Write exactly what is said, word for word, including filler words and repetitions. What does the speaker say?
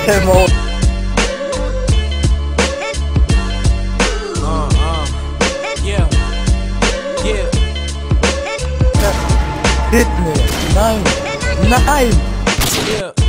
Demo. Uh, uh, yeah, yeah. Hit me. Nein. Nein. Yeah.